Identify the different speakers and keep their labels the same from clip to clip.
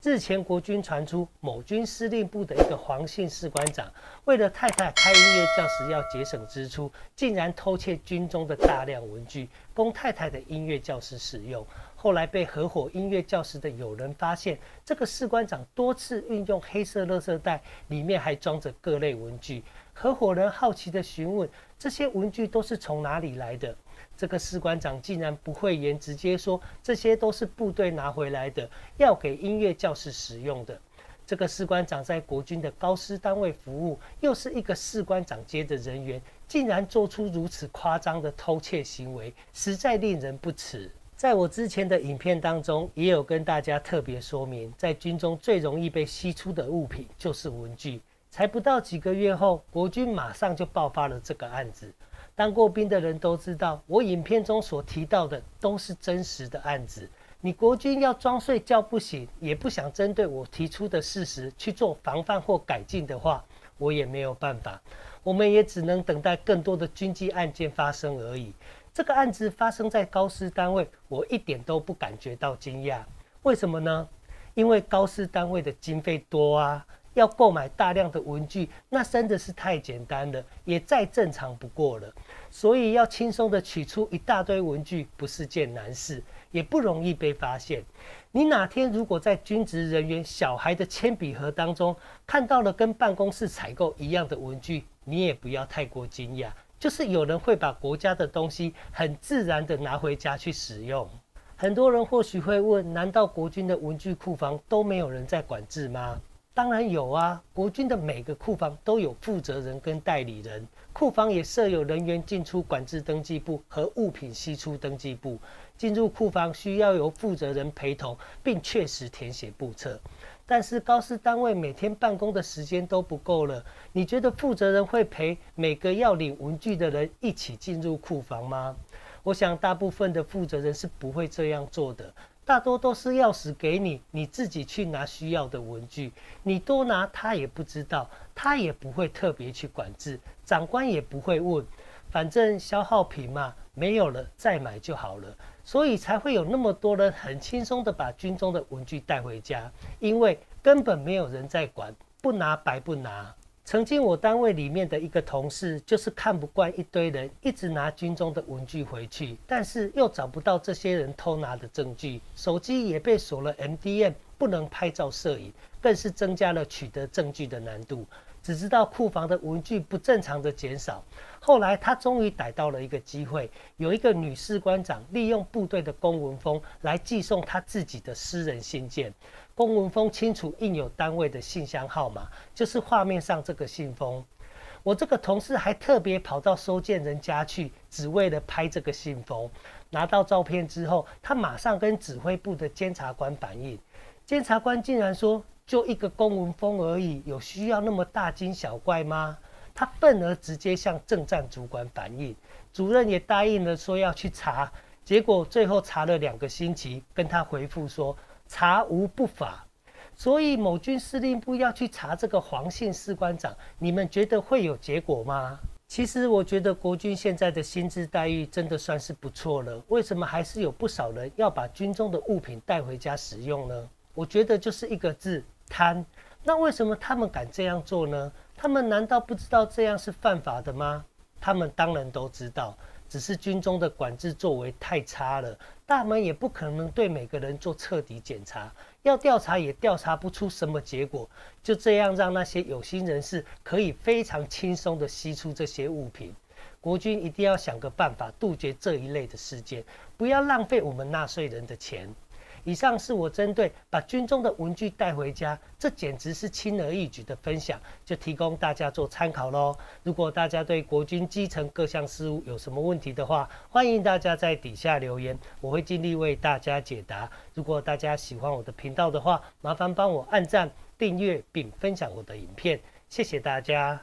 Speaker 1: 日前国军传出某军司令部的一个黄姓士官长，为了太太开音乐教室要节省支出，竟然偷窃军中的大量文具，供太太的音乐教室使用。后来被合伙音乐教室的友人发现，这个士官长多次运用黑色垃圾袋，里面还装着各类文具。合伙人好奇地询问，这些文具都是从哪里来的？这个士官长竟然不讳言，直接说这些都是部队拿回来的，要给音乐教室使用的。这个士官长在国军的高师单位服务，又是一个士官长阶的人员，竟然做出如此夸张的偷窃行为，实在令人不齿。在我之前的影片当中，也有跟大家特别说明，在军中最容易被吸出的物品就是文具。才不到几个月后，国军马上就爆发了这个案子。当过兵的人都知道，我影片中所提到的都是真实的案子。你国军要装睡觉不醒，也不想针对我提出的事实去做防范或改进的话，我也没有办法。我们也只能等待更多的军机案件发生而已。这个案子发生在高师单位，我一点都不感觉到惊讶。为什么呢？因为高师单位的经费多啊。要购买大量的文具，那真的是太简单了，也再正常不过了。所以要轻松的取出一大堆文具，不是件难事，也不容易被发现。你哪天如果在军职人员小孩的铅笔盒当中看到了跟办公室采购一样的文具，你也不要太过惊讶，就是有人会把国家的东西很自然的拿回家去使用。很多人或许会问，难道国军的文具库房都没有人在管制吗？当然有啊，国军的每个库房都有负责人跟代理人，库房也设有人员进出管制登记簿和物品析出登记簿。进入库房需要由负责人陪同，并确实填写簿册。但是高师单位每天办公的时间都不够了，你觉得负责人会陪每个要领文具的人一起进入库房吗？我想大部分的负责人是不会这样做的。大多都是钥匙给你，你自己去拿需要的文具。你多拿他也不知道，他也不会特别去管制，长官也不会问，反正消耗品嘛，没有了再买就好了。所以才会有那么多人很轻松的把军中的文具带回家，因为根本没有人在管，不拿白不拿。曾经我单位里面的一个同事，就是看不惯一堆人一直拿军中的文具回去，但是又找不到这些人偷拿的证据，手机也被锁了 MDM， 不能拍照摄影，更是增加了取得证据的难度。只知道库房的文具不正常的减少。后来他终于逮到了一个机会，有一个女士官长利用部队的公文封来寄送他自己的私人信件。公文封清楚印有单位的信箱号码，就是画面上这个信封。我这个同事还特别跑到收件人家去，只为了拍这个信封。拿到照片之后，他马上跟指挥部的监察官反映，监察官竟然说，就一个公文封而已，有需要那么大惊小怪吗？他愤而直接向政战主管反映，主任也答应了说要去查，结果最后查了2个星期，跟他回复说查无不法。所以某军司令部要去查这个黄姓士官长，你们觉得会有结果吗？其实我觉得国军现在的薪资待遇真的算是不错了，为什么还是有不少人要把军中的物品带回家使用呢？我觉得就是一个字，贪。那为什么他们敢这样做呢？他们难道不知道这样是犯法的吗？他们当然都知道，只是军中的管制作为太差了，大门也不可能对每个人做彻底检查，要调查也调查不出什么结果，就这样让那些有心人士可以非常轻松地吸出这些物品。国军一定要想个办法杜绝这一类的事件，不要浪费我们纳税人的钱。以上是我针对把军中的文具带回家，这简直是轻而易举的分享，就提供大家做参考咯。如果大家对国军基层各项事务有什么问题的话，欢迎大家在底下留言，我会尽力为大家解答。如果大家喜欢我的频道的话，麻烦帮我按赞、订阅并分享我的影片，谢谢大家。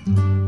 Speaker 1: 拜。